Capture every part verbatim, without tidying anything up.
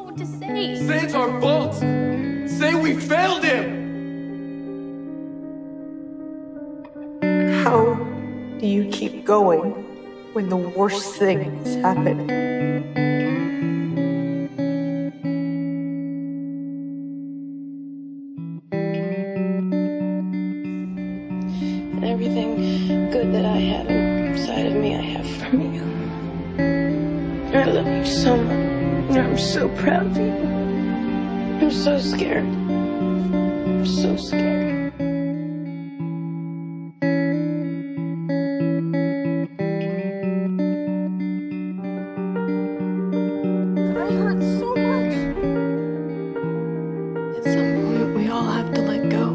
what to say. Say it's our fault. Say we failed him. How do you keep going when the worst things happen? And everything good that I have inside of me, I have from you. I love you so much. And I'm so proud of you. I'm so scared. I'm so scared. I hurt so much. At some point, we all have to let go.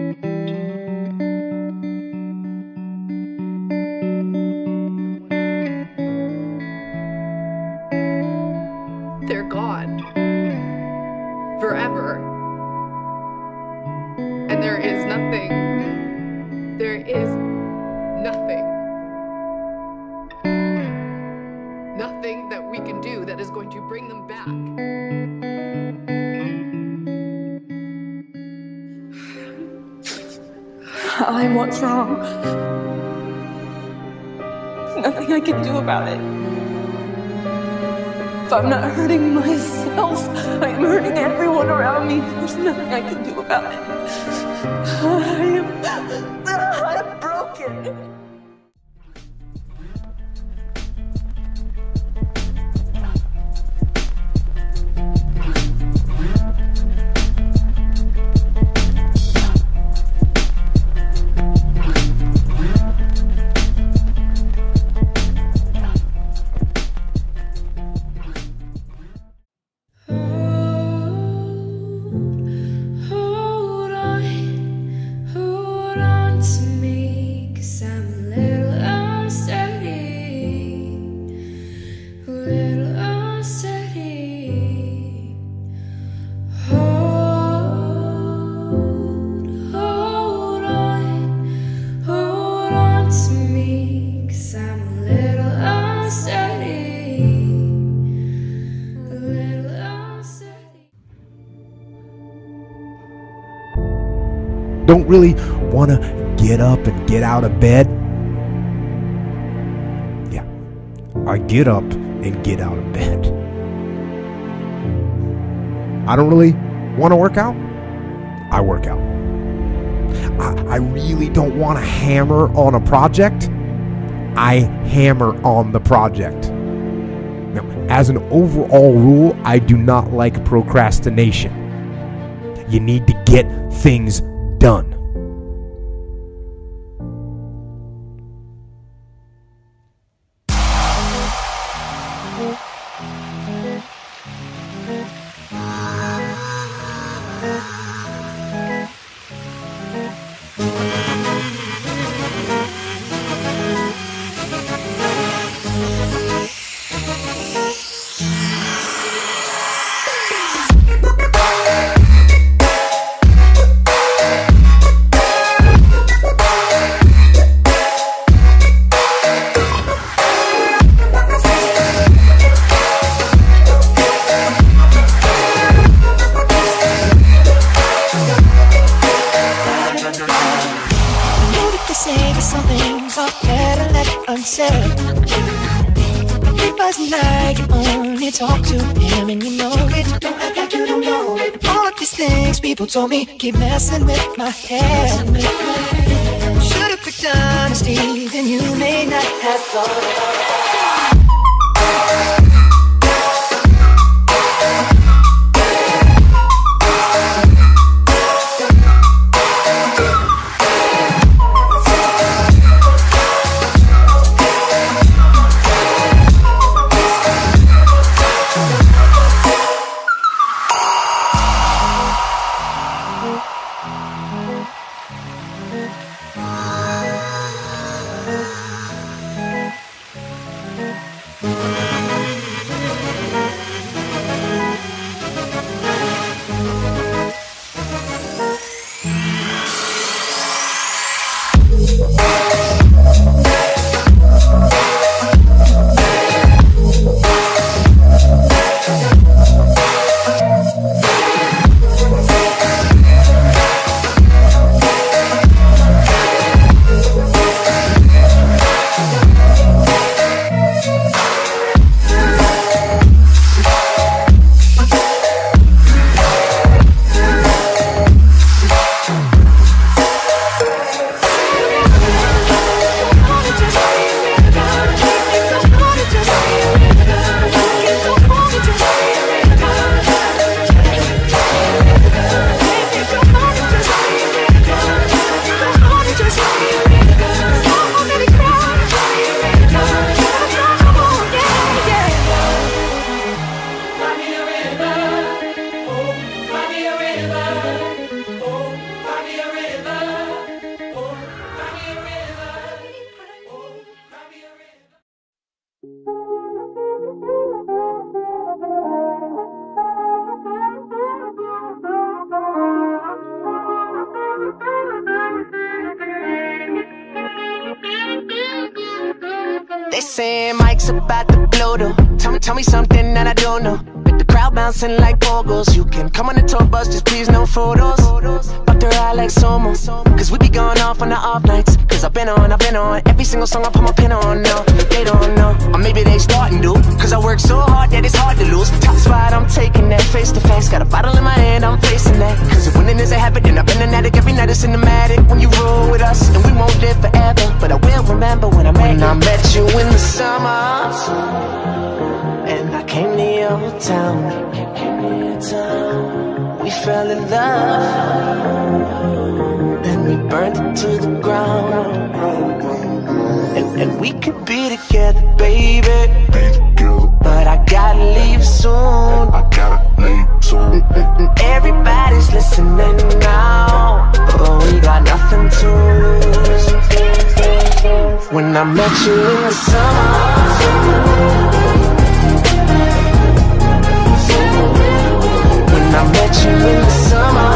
They're gone. Forever. And there is nothing. There is nothing. Nothing that we can do that is going to bring them back. I'm what's wrong. Nothing I can do about it. If I'm not hurting myself, I am hurting everyone around me. There's nothing I can do about it. I am... I'm broken. Don't really want to get up and get out of bed? Yeah, I get up and get out of bed. I don't really want to work out? I work out. I, I really don't want to hammer on a project? I hammer on the project. Now, as an overall rule, I do not like procrastination. You need to get things done. Unsaid. It wasn't like you only talk to him and you know it. Don't act like you don't know it. All of these things people told me keep messing with my head. Should've picked honesty, then you may not have thought. They say Mike's about to blow though. Tell me, tell me something that I don't know. With the crowd bouncing like bogles. You can come on the tour bus, just please no photos. But they're out like Somo. Cause we be going off on the off nights. Cause I've been on, I've been on every single song I put my pen on now. They don't know, or maybe they starting to. Cause I work so hard that it's hard to lose. Top spot, I'm taking that face to face. Got a bottle in my hand, I'm facing that. Cause if winning is a habit, then I've been an addict. Every night it's cinematic when you roll with us. And we won't live forever, but I will remember when I met when you. I met you in the summer, and I came to your town. We fell in love, and we burned it to the ground. And, and we could be together, baby, but I gotta leave soon. I gotta leave soon. And, and everybody's listening now, but we got nothing to lose. When I met you in the summer, I met you in the summer.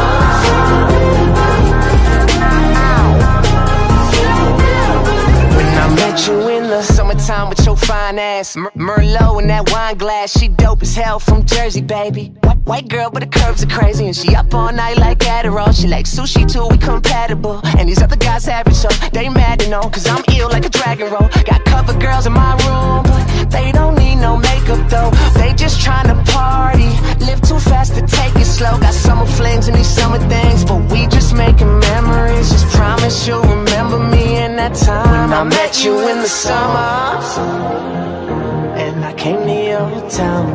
When I met you in the summertime with your fine ass, Mer Merlot in that wine glass. She dope as hell from Jersey, baby. White, white girl, but the curves are crazy. And she up all night like Adderall. She like sushi too, we compatible. And these other guys average, so they mad to know. Cause I'm ill like a dragon roll. Got cover girls in my room, but they don't need no makeup though. They just tryna party, live too fast to take it slow. Got summer flings and these summer things, but we just making memories. Just promise you'll remember me in that time when I met you in the summer, and I came to your town.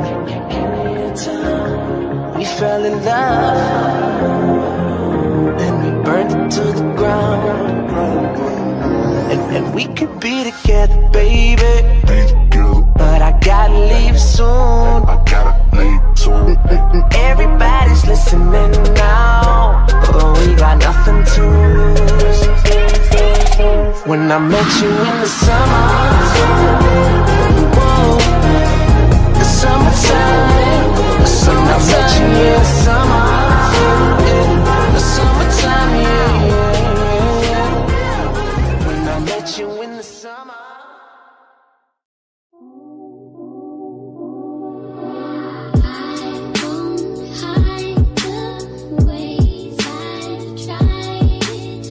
We fell in love, and we burned it to the ground. And, and we could be together, baby, but I gotta leave soon. I gotta leave soon. And, and everybody's listening now, but we got nothing to lose. When I met you in the summer, whoa, the summertime, the summertime, I met you in the summer.